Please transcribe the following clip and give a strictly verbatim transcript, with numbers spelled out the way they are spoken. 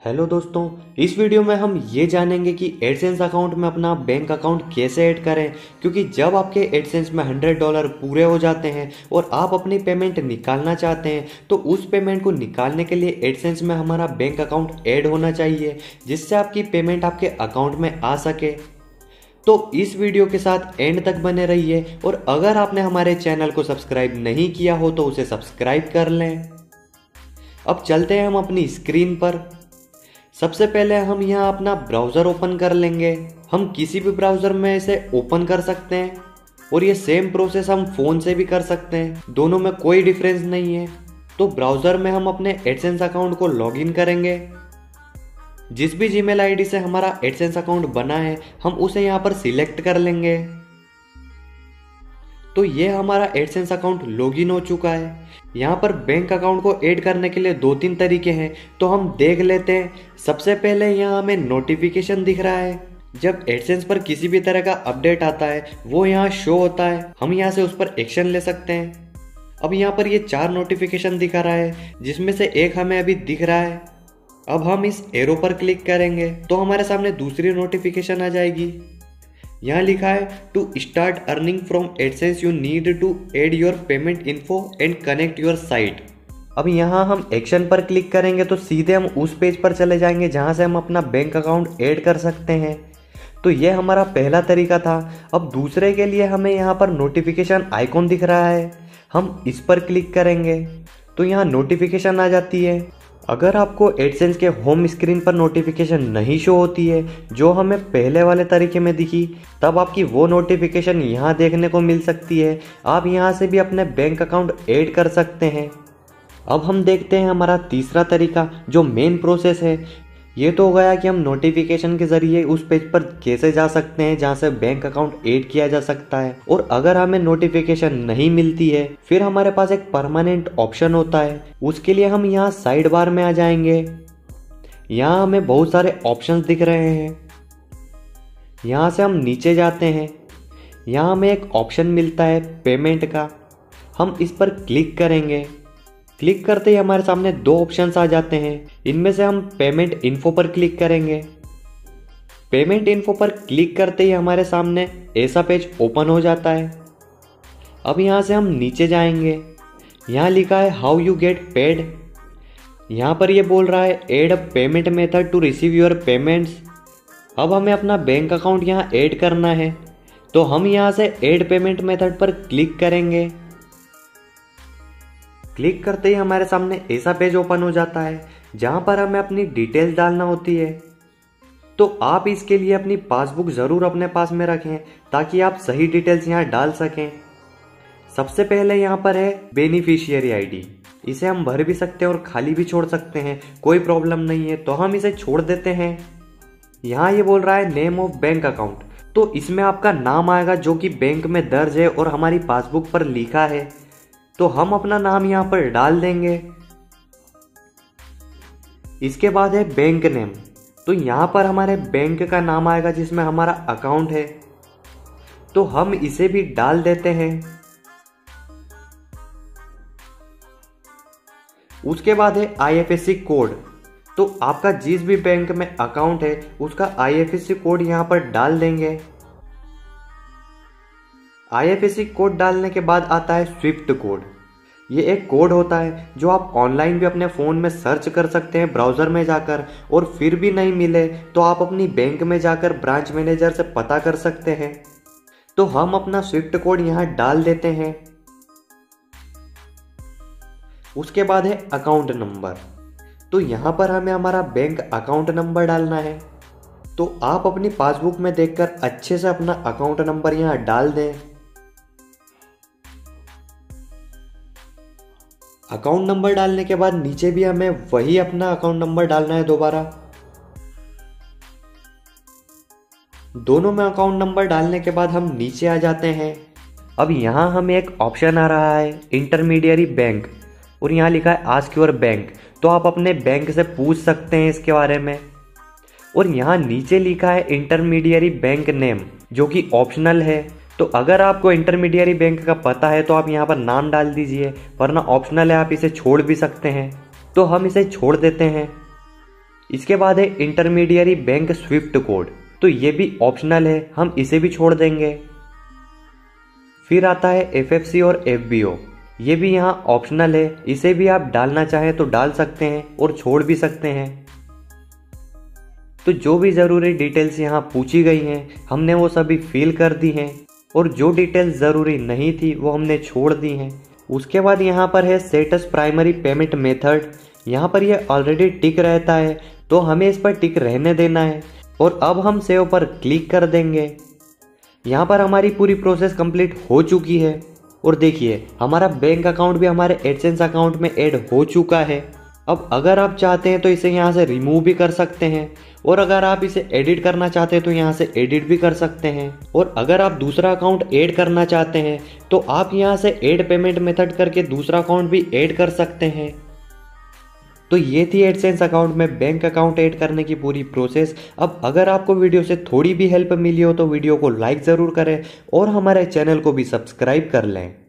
Hello दोस्तों, इस video में हम ये जानेंगे कि एडसेंस अकाउंट में अपना बैंक अकाउंट कैसे ऐड करें। क्योंकि जब आपके एडसेंस में हंड्रेड डॉलर पूरे हो जाते हैं और आप अपनी पेमेंट निकालना चाहते हैं तो उस पेमेंट को निकालने के लिए एडसेंस में हमारा बैंक अकाउंट ऐड होना चाहिए, जिससे आपकी पेमेंट आपके अकाउंट में आ सके। तो इस वीडियो के साथ एंड तक बने रहिए और अगर आपने हमारे चैनल को सब्सक्राइब नहीं किया हो तो उसे सब्सक्राइब कर लें। अब चलते हैं हम अपनी स्क्रीन पर। सबसे पहले हम यहाँ अपना ब्राउज़र ओपन कर लेंगे। हम किसी भी ब्राउज़र में इसे ओपन कर सकते हैं और ये सेम प्रोसेस हम फ़ोन से भी कर सकते हैं, दोनों में कोई डिफरेंस नहीं है। तो ब्राउज़र में हम अपने एडसेंस अकाउंट को लॉगिन करेंगे। जिस भी जीमेल आईडी से हमारा एडसेंस अकाउंट बना है हम उसे यहाँ पर सिलेक्ट कर लेंगे। तो ये हमारा एडसेंस अकाउंट लॉगिन हो चुका है। यहाँ पर बैंक अकाउंट को ऐड करने के लिए दो तीन तरीके हैं, तो हम देख लेते हैं। सबसे पहले यहाँ हमें नोटिफिकेशन दिख रहा है। जब एडसेंस पर किसी भी तरह का अपडेट आता है वो यहाँ शो होता है, हम यहाँ से उस पर एक्शन ले सकते हैं। अब यहाँ पर ये चार नोटिफिकेशन दिखा रहा है, जिसमें से एक हमें अभी दिख रहा है। अब हम इस एरो पर क्लिक करेंगे तो हमारे सामने दूसरी नोटिफिकेशन आ जाएगी। यहाँ लिखा है to start earning from AdSense you need to add your payment info and connect your site. अब यहाँ हम एक्शन पर क्लिक करेंगे तो सीधे हम उस पेज पर चले जाएंगे जहाँ से हम अपना बैंक अकाउंट ऐड कर सकते हैं। तो ये हमारा पहला तरीका था। अब दूसरे के लिए हमें यहाँ पर नोटिफिकेशन आइकॉन दिख रहा है, हम इस पर क्लिक करेंगे तो यहाँ नोटिफिकेशन आ जाती है। अगर आपको एडसेंस के होम स्क्रीन पर नोटिफिकेशन नहीं शो होती है जो हमें पहले वाले तरीके में दिखी, तब आपकी वो नोटिफिकेशन यहाँ देखने को मिल सकती है। आप यहाँ से भी अपने बैंक अकाउंट ऐड कर सकते हैं। अब हम देखते हैं हमारा तीसरा तरीका जो मेन प्रोसेस है। ये तो हो गया कि हम नोटिफिकेशन के ज़रिए उस पेज पर कैसे जा सकते हैं जहाँ से बैंक अकाउंट ऐड किया जा सकता है। और अगर हमें नोटिफिकेशन नहीं मिलती है फिर हमारे पास एक परमानेंट ऑप्शन होता है। उसके लिए हम यहाँ साइड बार में आ जाएंगे। यहाँ हमें बहुत सारे ऑप्शंस दिख रहे हैं। यहाँ से हम नीचे जाते हैं। यहाँ हमें एक ऑप्शन मिलता है पेमेंट का, हम इस पर क्लिक करेंगे। क्लिक करते ही हमारे सामने दो ऑप्शंस आ जाते हैं। इनमें से हम पेमेंट इन्फो पर क्लिक करेंगे। पेमेंट इन्फो पर क्लिक करते ही हमारे सामने ऐसा पेज ओपन हो जाता है। अब यहाँ से हम नीचे जाएंगे। यहाँ लिखा है हाउ यू गेट पेड। यहाँ पर ये बोल रहा है add a payment method to receive your payments. अब हमें अपना बैंक अकाउंट यहाँ ऐड करना है, तो हम यहाँ से ऐड पेमेंट मेथड पर क्लिक करेंगे। क्लिक करते ही हमारे सामने ऐसा पेज ओपन हो जाता है जहां पर हमें अपनी डिटेल्स डालना होती है। तो आप इसके लिए अपनी पासबुक ज़रूर अपने पास में रखें ताकि आप सही डिटेल्स यहां डाल सकें। सबसे पहले यहां पर है बेनिफिशियरी आईडी। इसे हम भर भी सकते हैं और खाली भी छोड़ सकते हैं, कोई प्रॉब्लम नहीं है, तो हम इसे छोड़ देते हैं। यहाँ ये बोल रहा है नेम ऑफ बैंक अकाउंट, तो इसमें आपका नाम आएगा जो कि बैंक में दर्ज है और हमारी पासबुक पर लिखा है, तो हम अपना नाम यहां पर डाल देंगे। इसके बाद है बैंक नेम, तो यहां पर हमारे बैंक का नाम आएगा जिसमें हमारा अकाउंट है, तो हम इसे भी डाल देते हैं। उसके बाद है आईएफएससी कोड, तो आपका जिस भी बैंक में अकाउंट है उसका आईएफएससी कोड यहां पर डाल देंगे। आईएफएससी कोड डालने के बाद आता है स्विफ्ट कोड। ये एक कोड होता है जो आप ऑनलाइन भी अपने फ़ोन में सर्च कर सकते हैं ब्राउज़र में जाकर, और फिर भी नहीं मिले तो आप अपनी बैंक में जाकर ब्रांच मैनेजर से पता कर सकते हैं। तो हम अपना स्विफ्ट कोड यहाँ डाल देते हैं। उसके बाद है अकाउंट नंबर, तो यहाँ पर हमें हमारा बैंक अकाउंट नंबर डालना है। तो आप अपनी पासबुक में देखकर अच्छे से अपना अकाउंट नंबर यहाँ डाल दें। अकाउंट नंबर डालने के बाद नीचे भी हमें वही अपना अकाउंट नंबर डालना है दोबारा। दोनों में अकाउंट नंबर डालने के बाद हम नीचे आ जाते हैं। अब यहाँ हमें एक ऑप्शन आ रहा है इंटरमीडियरी बैंक, और यहाँ लिखा है आस्क योर बैंक, तो आप अपने बैंक से पूछ सकते हैं इसके बारे में। और यहाँ नीचे लिखा है इंटरमीडियरी बैंक नेम, जो कि ऑप्शनल है। तो अगर आपको इंटरमीडियरी बैंक का पता है तो आप यहाँ पर नाम डाल दीजिए, वरना ऑप्शनल है, आप इसे छोड़ भी सकते हैं। तो हम इसे छोड़ देते हैं। इसके बाद है इंटरमीडियरी बैंक स्विफ्ट कोड, तो ये भी ऑप्शनल है, हम इसे भी छोड़ देंगे। फिर आता है एफ एफ सी और एफ बी ओ, ये भी यहाँ ऑप्शनल है, इसे भी आप डालना चाहें तो डाल सकते हैं और छोड़ भी सकते हैं। तो जो भी ज़रूरी डिटेल्स यहाँ पूछी गई हैं हमने वो सभी फिल कर दी हैं, और जो डिटेल्स ज़रूरी नहीं थी वो हमने छोड़ दी हैं। उसके बाद यहाँ पर है स्टेटस प्राइमरी पेमेंट मेथड, यहाँ पर ये ऑलरेडी टिक रहता है तो हमें इस पर टिक रहने देना है। और अब हम सेव पर क्लिक कर देंगे। यहाँ पर हमारी पूरी प्रोसेस कंप्लीट हो चुकी है, और देखिए हमारा बैंक अकाउंट भी हमारे एडसेंस अकाउंट में ऐड हो चुका है। अब अगर आप चाहते हैं तो इसे यहाँ से रिमूव भी कर सकते हैं, और अगर आप इसे एडिट करना चाहते हैं तो यहाँ से एडिट भी कर सकते हैं। और अगर आप दूसरा अकाउंट ऐड करना चाहते हैं तो आप यहाँ से ऐड पेमेंट मेथड करके दूसरा अकाउंट भी ऐड कर सकते हैं। तो ये थी एडसेंस अकाउंट में बैंक अकाउंट ऐड करने की पूरी प्रोसेस। अब अगर आपको वीडियो से थोड़ी भी हेल्प मिली हो तो वीडियो को लाइक ज़रूर करें और हमारे चैनल को भी सब्सक्राइब कर लें।